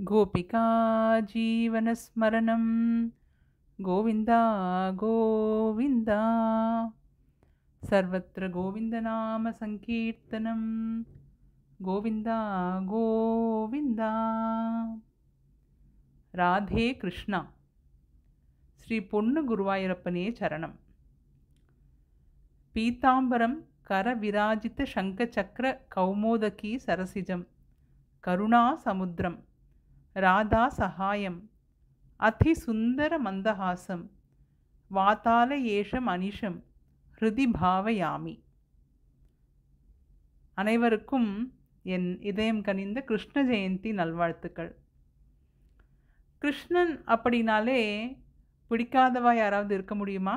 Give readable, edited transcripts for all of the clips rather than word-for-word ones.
गोपिका जीवनस्मरणं गोविन्दा गोविन्दा सर्वत्र गोविन्दनामसङ्कीर्तनं गोविन्दा गोविन्दा राधे कृष्णा श्री पोन्नु गुरुवायूरप्पने चरणं पीताम्बरं करविराजितशङ्खचक्र कौमोदकी सरसिजं करुणासमुद्रं राधा सहायम् अतिसुन्दरमन्दहासं वातालयेशम् अनिशं ஹிருதி பாவயாமி. அனைவருக்கும் என் இதயம் கனிந்த கிருஷ்ண ஜெயந்தி நல்வாழ்த்துக்கள். கிருஷ்ணன் அப்படின்னாலே பிடிக்காதவா யாராவது இருக்க முடியுமா?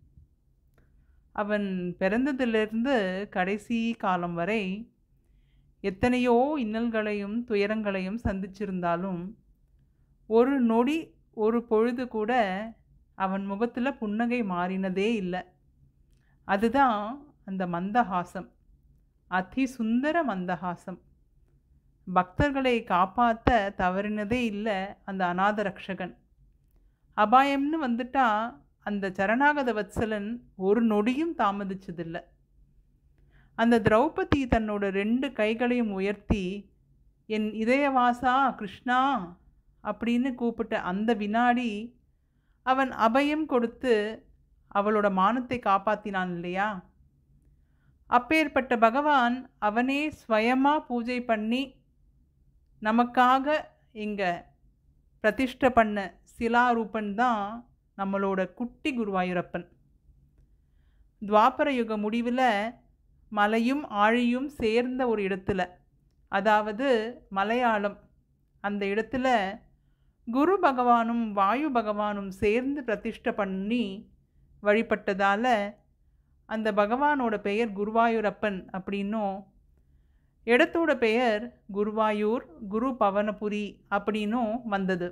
அவன் பிறந்ததிலிருந்து கடைசி காலம் வரை எத்தனையோ இன்னல்களையும் துயரங்களையும் சந்திச்சிருந்தாலும் ஒரு நொடி ஒரு பொழுது கூட அவன் முகத்தில் புன்னகை மாறினதே இல்லை. அதுதான் அந்த மந்தஹாசம், அதிசுந்தர மந்தஹாசம். பக்தர்களை காப்பாற்ற தவறினதே இல்லை அந்த அநாத ரக்ஷகன். அபாயம்னு வந்துட்டா அந்த சரணாகத வத்சலன் ஒரு நொடியும் தாமதிச்சதில்லை. அந்த திரௌபதி தன்னோட 2 கைகளையும் உயர்த்தி என் இதயவாசா கிருஷ்ணா அப்படின்னு கூப்பிட்ட அந்த வினாடி அவன் அபயம் கொடுத்து அவளோட மானத்தை காப்பாற்றினான் இல்லையா? அப்பேற்பட்ட பகவான் அவனே ஸ்வயமாக பூஜை பண்ணி நமக்காக இங்கே பிரதிஷ்டை பண்ண சிலாரூபன் தான் நம்மளோட குட்டி குருவாயூரப்பன். துவாபர யுக முடிவில் மலையும் ஆழியும் சேர்ந்த ஒரு இடத்துல, அதாவது மலையாளம், அந்த இடத்துல குரு பகவானும் வாயு பகவானும் சேர்ந்து பிரதிஷ்டை பண்ணி வழிபட்டதால் அந்த பகவானோட பெயர் குருவாயூரப்பன் அப்படின்னும், இடத்தோட பெயர் குருவாயூர் குரு பவனபுரி அப்படின்னும் வந்தது.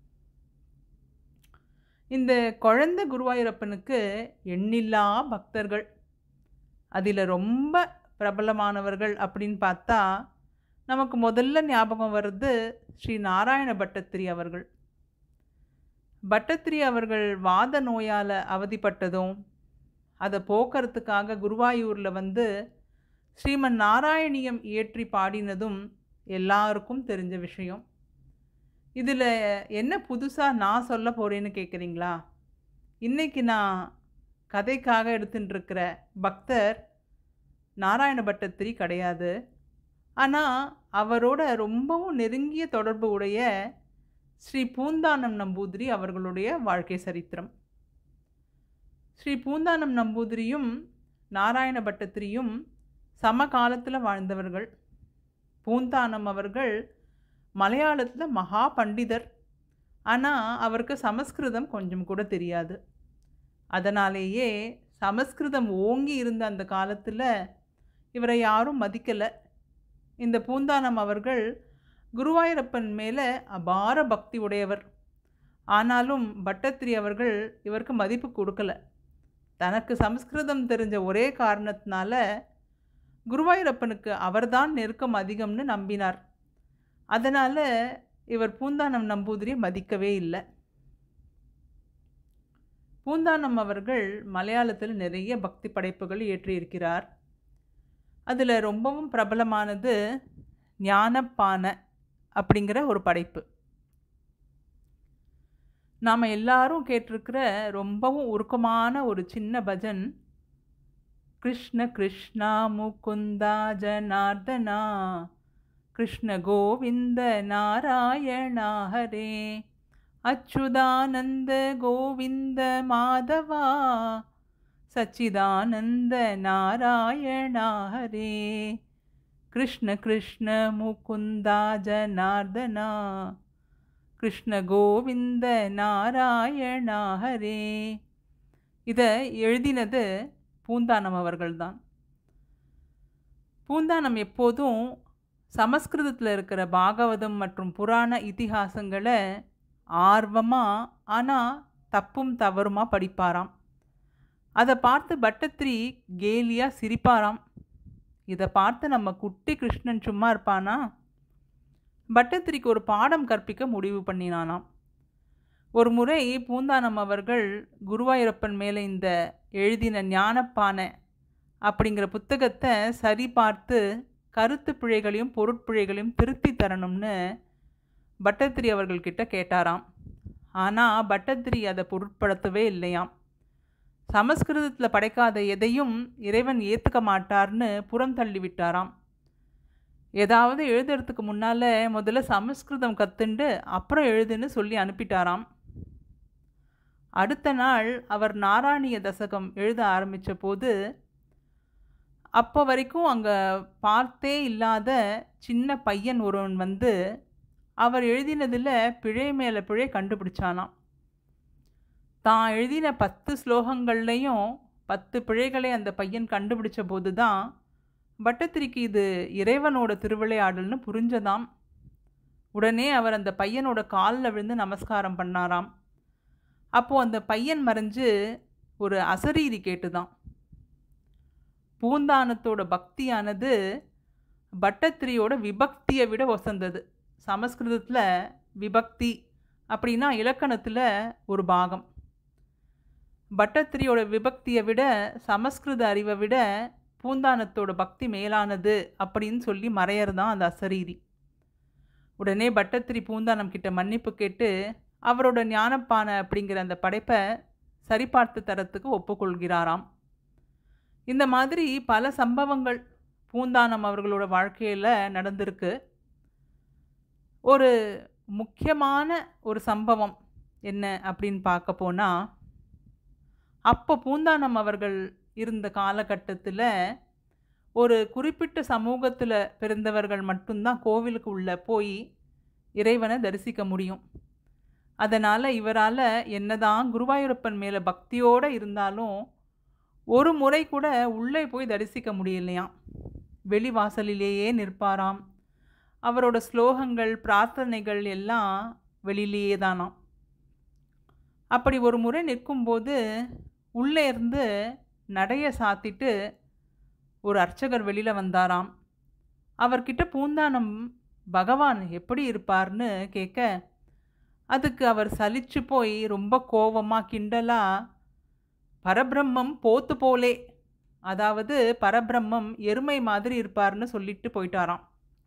இந்த குழந்தை குருவாயூரப்பனுக்கு எண்ணில்லா பக்தர்கள். அதில் ரொம்ப பிரபலமானவர்கள் அப்படின்னு பார்த்தா நமக்கு முதல்ல ஞாபகம் வர்றது ஸ்ரீ நாராயண பட்டத்திரி அவர்கள். பட்டத்திரி அவர்கள் வாத நோயால் அவதிப்பட்டதும் அதை போக்குறதுக்காக குருவாயூரில் வந்து ஸ்ரீமன் நாராயணியம் இயற்றி பாடினதும் எல்லாருக்கும் தெரிஞ்ச விஷயம். இதில் என்ன புதுசாக நான் சொல்ல போகிறேன்னு கேட்குறீங்களா? இன்றைக்கி நான் கதைக்காக எடுத்துட்டுருக்கிற பக்தர் நாராயண பட்டத்திரி கிடையாது. ஆனால் அவரோட ரொம்பவும் நெருங்கிய தொடர்பு உடைய ஸ்ரீ பூந்தானம் நம்பூதிரி அவர்களுடைய வாழ்க்கை சரித்திரம். ஸ்ரீ பூந்தானம் நம்பூதிரியும் நாராயண பட்டத்திரியும் சமகாலத்தில் வாழ்ந்தவர்கள். பூந்தானம் அவர்கள் மலையாளத்தில் மகா பண்டிதர். ஆனால் அவருக்கு சமஸ்கிருதம் கொஞ்சம் கூட தெரியாது. அதனாலேயே சமஸ்கிருதம் ஓங்கி இருந்த அந்த காலத்தில் இவரை யாரும் மதிக்கலை. இந்த பூந்தானம் அவர்கள் குருவாயூரப்பன் மேலே அபார பக்தி உடையவர். ஆனாலும் பட்டத்திரி அவர்கள் இவருக்கு மதிப்பு கொடுக்கல. தனக்கு சமஸ்கிருதம் தெரிஞ்ச ஒரே காரணத்தினால குருவாயூரப்பனுக்கு அவர்தான் நெருக்கம் அதிகம்னு நம்பினார். அதனால் இவர் பூந்தானம் நம்பூதிரியை மதிக்கவே இல்லை. பூந்தானம் அவர்கள் மலையாளத்தில் நிறைய பக்தி படைப்புகள் இயற்றியிருக்கிறார். அதில் ரொம்பவும் பிரபலமானது ஞானப்பானை அப்படிங்கிற ஒரு படைப்பு. நாம் எல்லாரும் கேட்டிருக்கிற ரொம்பவும் உருக்கமான ஒரு சின்ன பஜன், கிருஷ்ண கிருஷ்ணா முகுந்தா ஜனார்தனா கிருஷ்ண கோவிந்த நாராயணா ஹரே அச்சுதானந்த கோவிந்த மாதவா சச்சிதானந்த நாராயணா ஹரே கிருஷ்ண கிருஷ்ண முகுந்தா ஜனார்தனா கிருஷ்ண கோவிந்த நாராயணா ஹரே. இதை எழுதினது பூந்தானம் அவர்கள்தான். பூந்தானம் எப்போதும் சமஸ்கிருதத்தில் இருக்கிற பாகவதம் மற்றும் புராண இதிகாசங்களை ஆர்வமாக ஆனால் தப்பும் தவறுமா படிப்பாராம். அதை பார்த்து பட்டத்திரி கேலியாக சிரிப்பாராம். இதை பார்த்து நம்ம குட்டி கிருஷ்ணன் சும்மா இருப்பானா? பட்டத்திரிக்கு ஒரு பாடம் கற்பிக்க முடிவு பண்ணினானாம். ஒரு முறை பூந்தானம் அவர்கள் குருவாயூரப்பன் மேலே இந்த எழுதின ஞானப்பானை அப்படிங்கிற புத்தகத்தை சரி பார்த்து கருத்து பிழைகளையும் பொருட்பிழைகளையும் திருத்தி தரணும்னு பட்டத்திரி அவர்கள்கிட்ட கேட்டாராம். ஆனால் பட்டத்திரி அதை பொருட்படுத்தவே இல்லையாம். சமஸ்கிருதத்தில் படைக்காத எதையும் இறைவன் ஏற்றுக்க மாட்டார்னு புறம் தள்ளி விட்டாராம். ஏதாவது எழுதுறதுக்கு முன்னால் முதல்ல சமஸ்கிருதம் கற்றுண்டு அப்புறம் எழுதுன்னு சொல்லி அனுப்பிட்டாராம். அடுத்த நாள் அவர் நாராயணிய தசகம் எழுத ஆரம்பித்த போது அப்போ வரைக்கும் அங்கே பார்த்தே இல்லாத சின்ன பையன் ஒருவன் வந்து அவர் எழுதினதில் பிழை மேலே பிழை கண்டுபிடிச்சானாம். தான் எழுதின 10 ஸ்லோகங்கள்லையும் 10 பிழைகளை அந்த பையன் கண்டுபிடிச்ச போது தான் பட்டத்திரிக்கு இது இறைவனோட திருவிளையாடல்னு புரிஞ்சதாம். உடனே அவர் அந்த பையனோட காலில் விழுந்து நமஸ்காரம் பண்ணாராம். அப்போது அந்த பையன் மறைஞ்சு ஒரு அசரீரி கேட்டுதான். பூந்தானத்தோட பக்தியானது பட்டத்திரியோட விபக்தியை விட வசந்தது. சமஸ்கிருதத்தில் விபக்தி அப்படின்னா இலக்கணத்தில் ஒரு பாகம். பட்டத்திரியோட விபக்தியை விட சமஸ்கிருத அறிவை விட பூந்தானத்தோட பக்தி மேலானது அப்படின்னு சொல்லி மறையறதான் அந்த அசரீரி. உடனே பட்டத்திரி பூந்தானம் கிட்ட மன்னிப்பு கேட்டு அவரோட ஞானப்பானை அப்படிங்கிற அந்த படைப்பை சரிபார்த்து தரத்துக்கு ஒப்புக்கொள்கிறாராம். இந்த மாதிரி பல சம்பவங்கள் பூந்தானம் அவர்களோட வாழ்க்கையில் நடந்திருக்கு. ஒரு முக்கியமான ஒரு சம்பவம் என்ன அப்படின்னு பார்க்க போனால், அப்போ பூந்தானம் அவர்கள் இருந்த காலகட்டத்தில் ஒரு குறிப்பிட்ட சமூகத்தில் பிறந்தவர்கள் மட்டும்தான் கோவிலுக்கு உள்ளே போய் இறைவனை தரிசிக்க முடியும். அதனால் இவரால் என்னதான் குருவாயூரப்பன் மேலே பக்தியோடு இருந்தாலும் ஒரு முறை கூட உள்ளே போய் தரிசிக்க முடியலையாம். வெளிவாசலிலேயே நிற்பாராம். அவரோட ஸ்லோகங்கள் பிரார்த்தனைகள் எல்லாம் வெளியிலேயே தானாம். அப்படி ஒரு முறை நிற்கும்போது உள்ளே இருந்து நடைய சாத்திட்டு ஒரு அர்ச்சகர் வெளியில் வந்தாராம். அவர்கிட்ட பூந்தானம் பகவான் எப்படி இருப்பார்னு கேட்க, அதுக்கு அவர் சலிச்சு போய் ரொம்ப கோபமாக கிண்டலாக பரபிரம்மம் போத்து போலே, அதாவது பரபிரம்மம் எருமை மாதிரி இருப்பார்னு சொல்லிட்டு போயிட்டாராம்.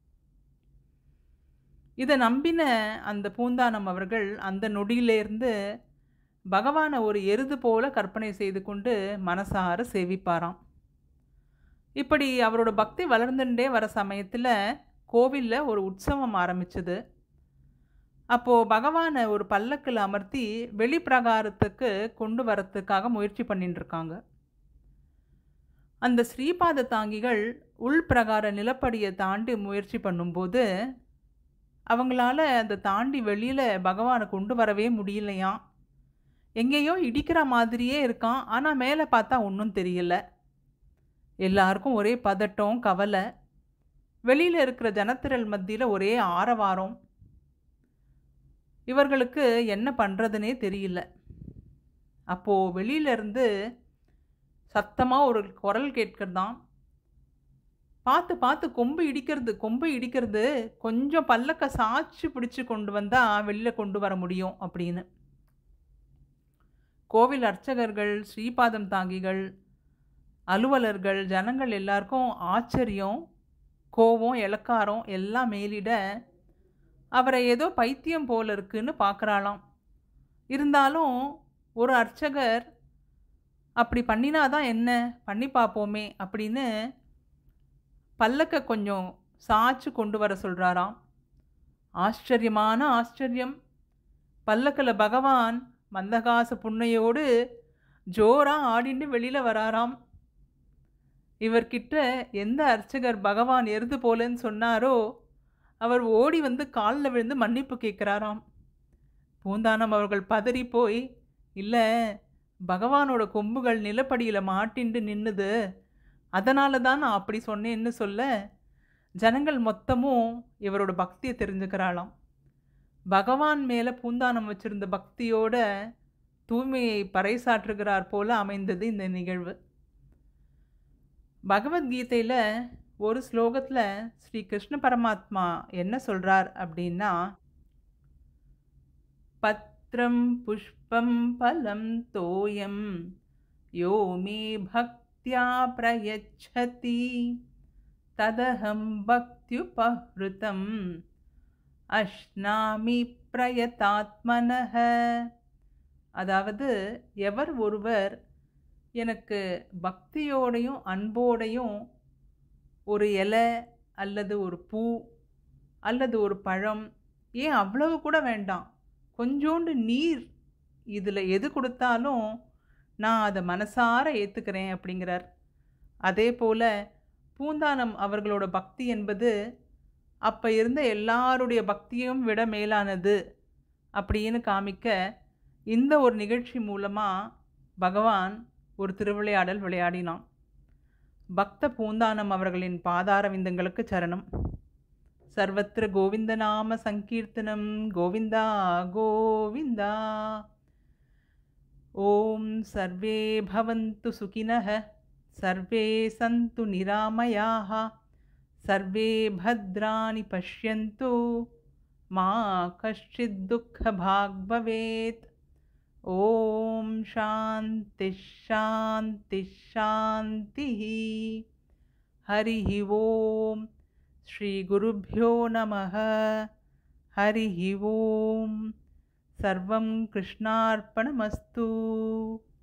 இதை நம்பின அந்த பூந்தானம் அவர்கள் அந்த நொடியிலேருந்து பகவானை ஒரு எருது போல கற்பனை செய்து கொண்டு மனசார சேவிப்பாராம். இப்படி அவரோட பக்தி வளர்ந்துட்டே வர சமயத்தில் கோவிலில் ஒரு உற்சவம் ஆரம்பிச்சது. அப்போது பகவானை ஒரு பல்லக்கில் அமர்த்தி வெளிப்பிரகாரத்துக்கு கொண்டு வரத்துக்காக முயற்சி பண்ணிட்டு இருக்காங்க. அந்த ஸ்ரீபாத தாங்கிகள் உள்பிரகார நிலப்படியை தாண்டி முயற்சி பண்ணும்போது அவங்களால அந்த தாண்டி வெளியில் பகவானை கொண்டு வரவே முடியலையாம். எங்கேயோ இடிக்கிற மாதிரியே இருக்கான், ஆனால் மேலே பார்த்தா ஒன்றும் தெரியல. எல்லாருக்கும் ஒரே பதட்டம், கவலை. வெளியில் இருக்கிற ஜனத்திரள் மத்தியில் ஒரே ஆரவாரம். இவர்களுக்கு என்ன பண்ணுறதுனே தெரியல. அப்போது வெளியிலேருந்து சத்தமாக ஒரு குரல் கேட்கிறதாம். பார்த்து பார்த்து கொம்பு இடிக்கிறது, கொஞ்சம் பல்லக்க சாய்ச்சி பிடிச்சி கொண்டு வந்தால் வெளியில் கொண்டு வர முடியும் அப்படின்னு. கோவில் அர்ச்சகர்கள், ஸ்ரீபாதம் தாங்கிகள், அலுவலர்கள், ஜனங்கள் எல்லாருக்கும் ஆச்சரியம், கோபம், இலக்காரம் எல்லாம் மேலிட அவரை ஏதோ பைத்தியம் போல இருக்குன்னு பார்க்குறாளாம். இருந்தாலும் ஒரு அர்ச்சகர் அப்படி பண்ணினாதான் என்ன, பண்ணி பார்ப்போமே அப்படின்னு பல்லக்க கொஞ்சம் சாய்ச்சி கொண்டு வர சொல்கிறாராம். ஆச்சரியமான ஆச்சரியம். பல்லக்கில் பகவான் மந்தகாச புன்னையோடு ஜோராக ஆடின்னு வெளியில் வராராம். இவர்கிட்ட எந்த அர்ச்சகர் பகவான் எருது போலன்னு சொன்னாரோ அவர் ஓடி வந்து காலில் விழுந்து மன்னிப்பு கேட்குறாராம். பூந்தானம் அவர்கள் பதறி போய், இல்லை, பகவானோட கொம்புகள் நிலப்படியில் மாட்டிண்டு நின்னுது, அதனால தான் நான் அப்படி சொன்னேன்னு சொல்ல ஜனங்கள் மொத்தமும் இவரோட பக்தியை தெரிஞ்சுக்கிறாளாம். பகவான் மேலே பூந்தானம் வச்சிருந்த பக்தியோட தூய்மையை பறைசாற்றுகிறார் போல அமைந்தது இந்த நிகழ்வு. பகவத்கீதையில் ஒரு ஸ்லோகத்தில் ஸ்ரீ கிருஷ்ண பரமாத்மா என்ன சொல்கிறார் அப்படின்னா, பத்ரம் புஷ்பம் பலம் தோயம் யோ மே பக்தியா பிரயச்சதி ததஹம் பக்தியுபஹ்ருதம் அஷ்னாமி பிரயதாத்மனஹ. அதாவது, எவர் ஒருவர் எனக்கு பக்தியோடையும் அன்போடையும் ஒரு இலை அல்லது ஒரு பூ அல்லது ஒரு பழம், ஏன் அவ்வளவு கூட வேண்டாம், கொஞ்சோண்டு நீர், இதில் எது கொடுத்தாலும் நான் அதை மனசார ஏற்றுக்கிறேன் அப்படிங்கிறார். அதே போல் பூந்தானம் அவர்களோட பக்தி என்பது அப்போ இருந்த எல்லாருடைய பக்தியும் விட மேலானது அப்படின்னு காமிக்க இந்த ஒரு நிகழ்ச்சி மூலமாக பகவான் ஒரு திருவிளையாடல் விளையாடினான். பக்த பூந்தானம் அவர்களின் பாதார விந்தங்களுக்கு சரணம். சர்வத்திர கோவிந்த நாம சங்கீர்த்தனம், கோவிந்தா கோவிந்தா. ஓம் சர்வே பவந்து சுகினஹ, சர்வே சந்து நிராமயாஹ, சர்வே பத்ராணி பஷ்யந்து, மா கஷ்சித் துக்கபாக் பவேத். ஓம் சாந்தி ஷாந்தி ஷாந்தி. ஹரிஹி ஓம். ஸ்ரீ குருப்யோ நமஹ. ஹரிஹி ஓம். சர்வம் கிருஷ்ணார்ப்பணமஸ்து.